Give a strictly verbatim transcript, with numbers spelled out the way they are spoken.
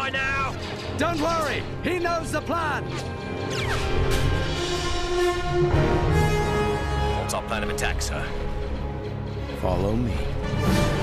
by now? Don't worry, he knows the plan. What's our plan of attack, sir? Follow me.